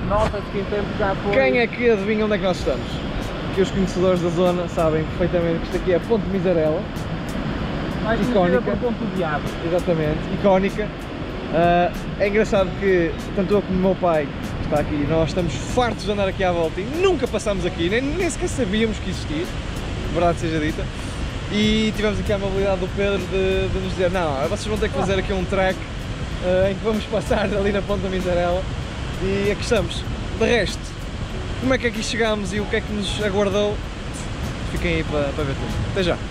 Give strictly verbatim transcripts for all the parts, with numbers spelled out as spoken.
Nota-se que em tempo já foi. Quem é que adivinha onde é que nós estamos? Que os conhecedores da zona sabem perfeitamente que isto aqui é Ponte Miserela. Mais icónica. por Ponte do Diabo. Exatamente, icónica. Uh, é engraçado que tanto eu como o meu pai, que está aqui, nós estamos fartos de andar aqui à volta e nunca passámos aqui, nem, nem sequer sabíamos que existia, verdade seja dita. E tivemos aqui a amabilidade do Pedro de, de nos dizer: não, vocês vão ter que fazer aqui um track uh, em que vamos passar ali na Ponte da Miserela. E aqui estamos. De resto, como é que aqui chegámos e o que é que nos aguardou, fiquem aí para, para ver tudo. Até já!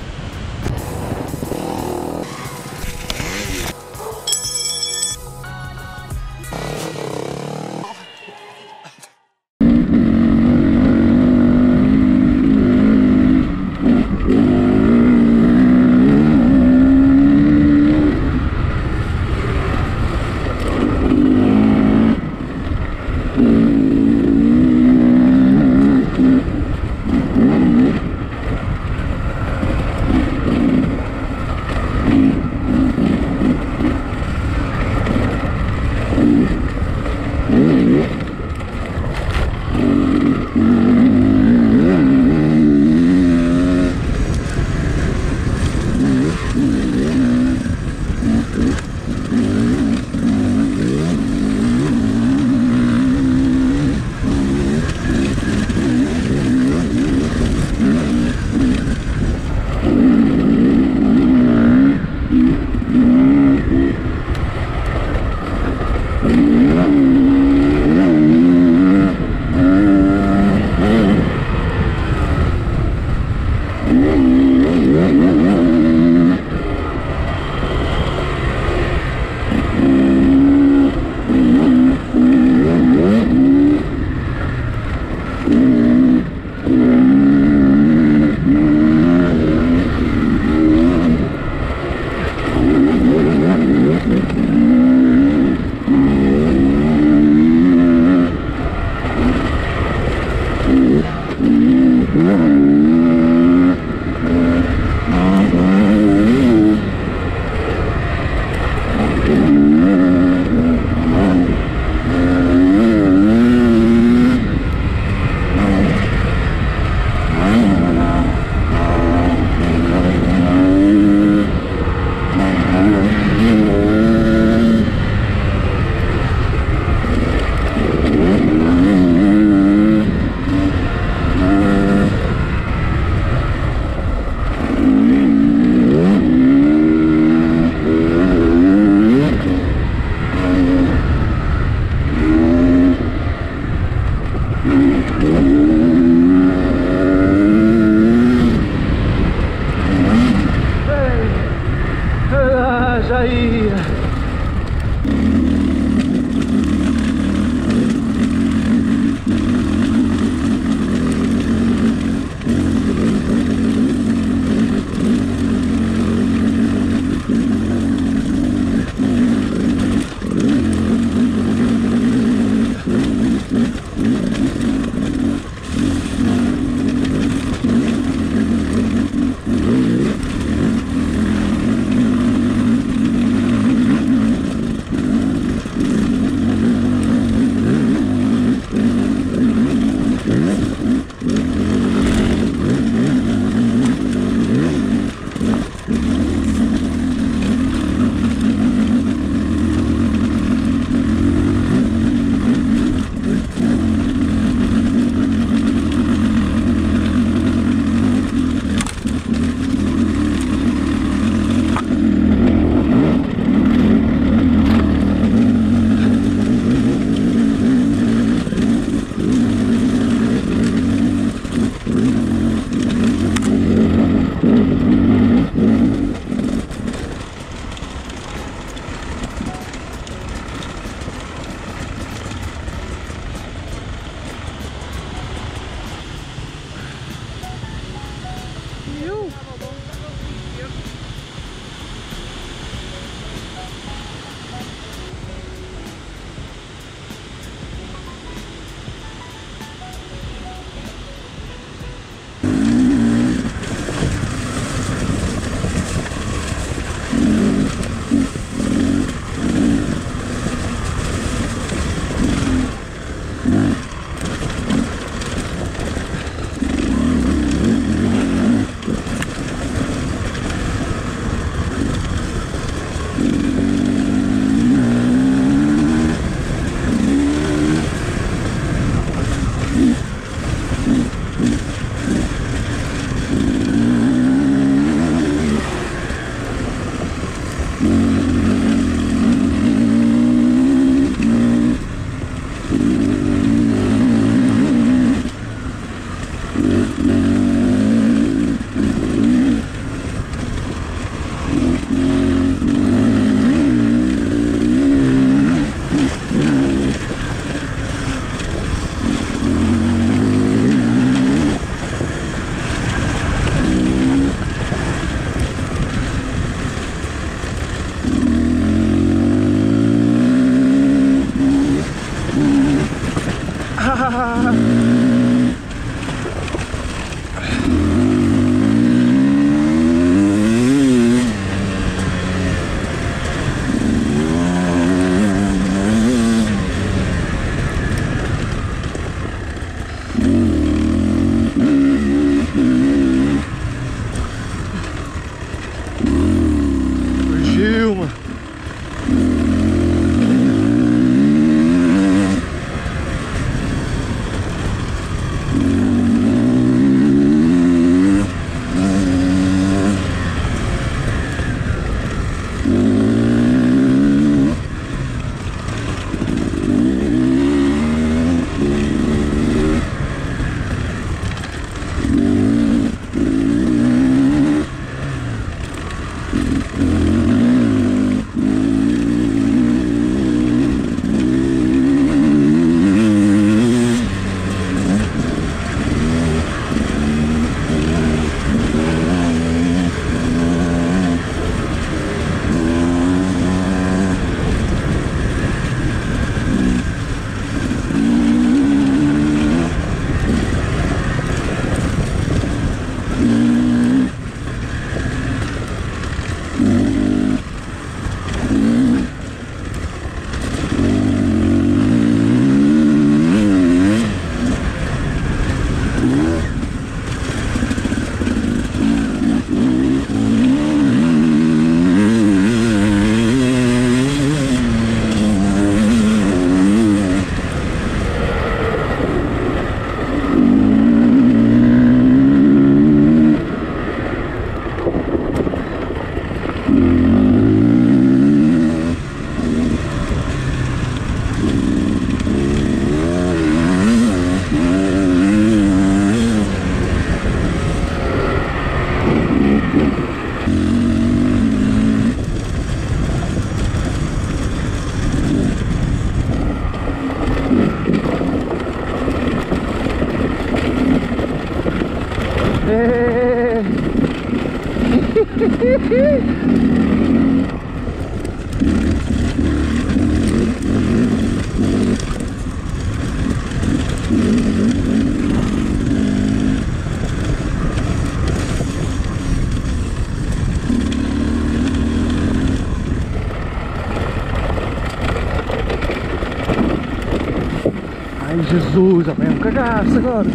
Ai Jesus, é um cagaço agora.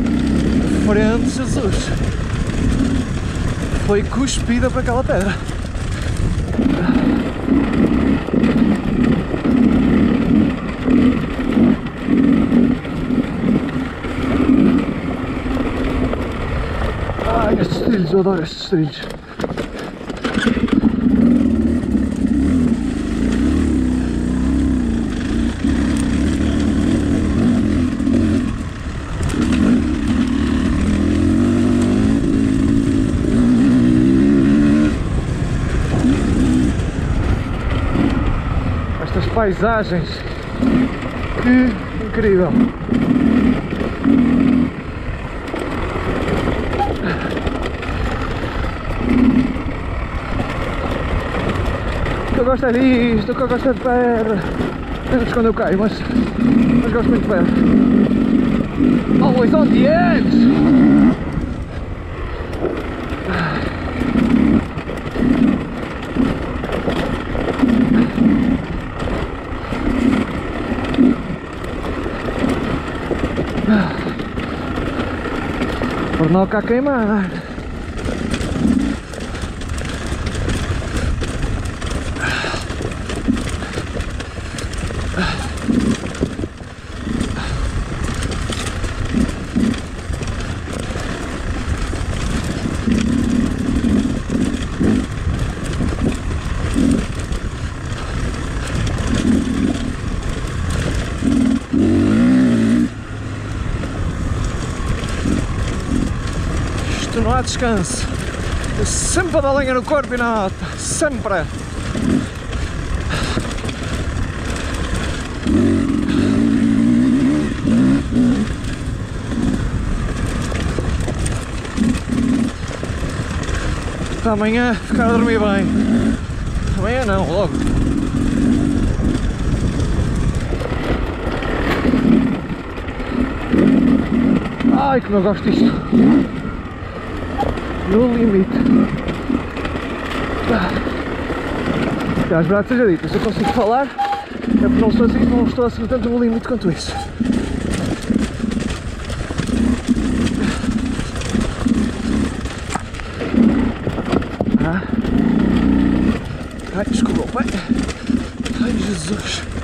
Frente, Jesus. Foi cuspida para aquela pedra. Ai, estes trilhos, eu adoro estes trilhos. Estas paisagens, que incrível! O que eu gosto é disto, o que eu gosto é de pedra. Menos quando eu caio, mas, mas gosto muito de pedra. Always on the edge! Por não cá queimar. Não há descanso, eu sempre a dar lenha no corpo e na alta, sempre! Para amanhã ficar a dormir bem, amanhã não, logo! Ai, que não gosto disto. No limite. Ah. As verdade seja dita, se eu consigo falar, é porque não estou assim, não estou assim tanto no limite quanto isso. Ah. Ai, desculpa, pai. Ai, Jesus.